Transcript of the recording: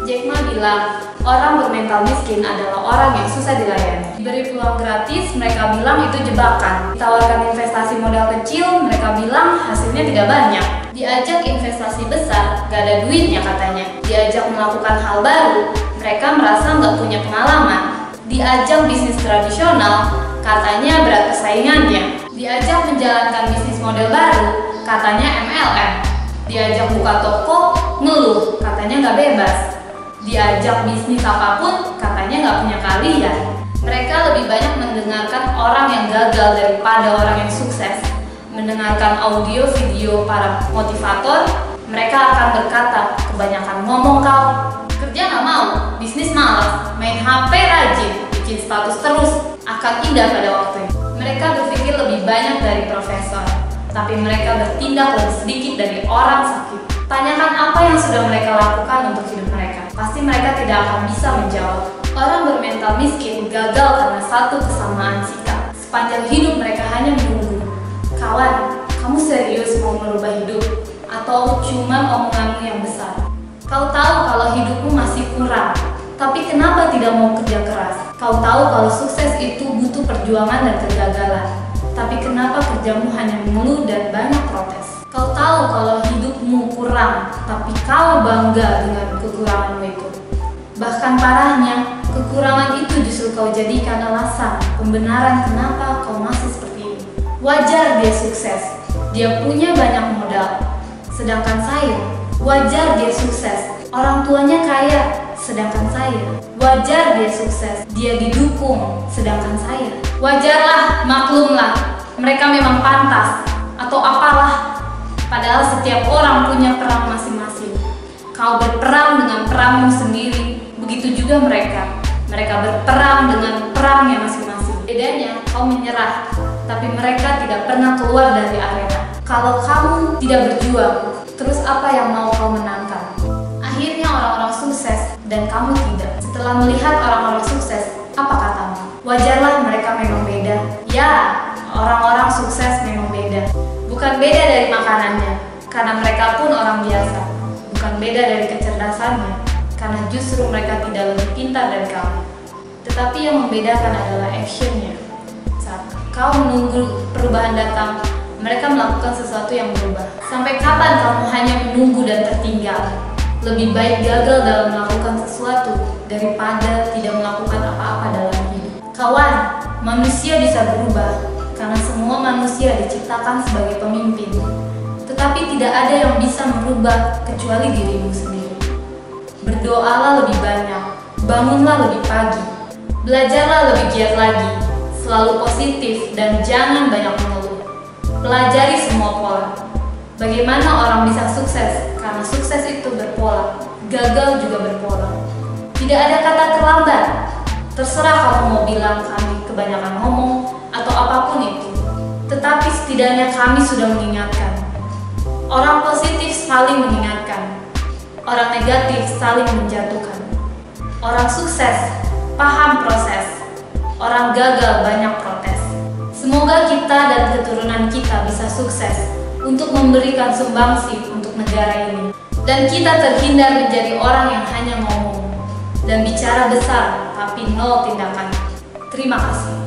Jack Ma bilang, orang bermental miskin adalah orang yang susah dilayani. Diberi peluang gratis, mereka bilang itu jebakan. Ditawarkan investasi modal kecil, mereka bilang hasilnya tidak banyak. Diajak investasi besar, gak ada duitnya katanya. Diajak melakukan hal baru, mereka merasa nggak punya pengalaman. Diajak bisnis tradisional, katanya berat persaingannya. Diajak menjalankan bisnis model baru, katanya MLM. Diajak buka toko, ngeluh, katanya nggak bebas. Diajak bisnis apapun, katanya nggak punya keahlian. Mereka lebih banyak mendengarkan orang yang gagal daripada orang yang sukses. Mendengarkan audio video para motivator, mereka akan berkata, kebanyakan ngomong kau. Kerja nggak mau, bisnis malas, main HP rajin, bikin status terus, akan indah pada waktunya. Mereka berpikir lebih banyak dari profesor, tapi mereka bertindak lebih sedikit dari orang sakit. Tanyakan apa yang sudah mereka lakukan untuk hidup mereka. Pasti mereka tidak akan bisa menjawab. Orang bermental miskin gagal karena satu kesamaan sikap. Sepanjang hidup mereka hanya menunggu. Kawan, kamu serius mau merubah hidup? Atau cuma omonganmu yang besar? Kau tahu kalau hidupmu masih kurang, tapi kenapa tidak mau kerja keras? Kau tahu kalau sukses itu butuh perjuangan dan kegagalan, tapi kenapa kerjamu hanya mengeluh dan banyak protes? Kau tahu kalau hidupmu kurang, tapi kau bangga dengan kekuranganmu itu. Bahkan parahnya, kekurangan itu justru kau jadikan alasan, pembenaran kenapa kau masih seperti ini. Wajar dia sukses, dia punya banyak modal. Sedangkan saya, wajar dia sukses, orang tuanya kaya. Sedangkan saya, wajar dia sukses, dia didukung. Sedangkan saya, wajarlah, maklumlah, mereka memang pantas atau apalah. Padahal setiap orang punya perang masing-masing. Kau berperang dengan perangmu sendiri, begitu juga mereka. Mereka berperang dengan perangnya masing-masing. Bedanya, kau menyerah, tapi mereka tidak pernah keluar dari arena. Kalau kamu tidak berjuang, terus apa yang mau kau menangkan? Akhirnya orang-orang sukses dan kamu tidak. Setelah melihat orang-orang sukses, apa katamu? Wajarlah mereka memang beda. Ya, orang-orang sukses memang beda. Bukan beda dari makanannya, karena mereka pun orang biasa. Bukan beda dari kecerdasannya, karena justru mereka tidak lebih pintar dari kamu. Tetapi yang membedakan adalah actionnya. Saat kau menunggu perubahan datang, mereka melakukan sesuatu yang berubah. Sampai kapan kamu hanya menunggu dan tertinggal? Lebih baik gagal dalam melakukan sesuatu daripada tidak melakukan apa-apa dalam hidup. Kawan, manusia bisa berubah karena semua manusia diciptakan sebagai pemimpin. Tetapi tidak ada yang bisa merubah kecuali dirimu sendiri. Berdoalah lebih banyak, bangunlah lebih pagi, belajarlah lebih giat lagi, selalu positif dan jangan banyak mengeluh. Pelajari semua pola. Bagaimana orang bisa sukses? Karena sukses itu berpola, gagal juga berpola. Tidak ada kata terlambat. Terserah kamu mau bilang kami kebanyakan ngomong atau apapun itu. Tetapi setidaknya kami sudah mengingatkan. Orang positif saling mengingatkan. Orang negatif saling menjatuhkan. Orang sukses paham proses. Orang gagal banyak protes. Semoga kita dan keturunan kita bisa sukses untuk memberikan sumbangsi untuk negara ini. Dan kita terhindar menjadi orang yang hanya ngomong dan bicara besar tapi nol tindakan. Terima kasih.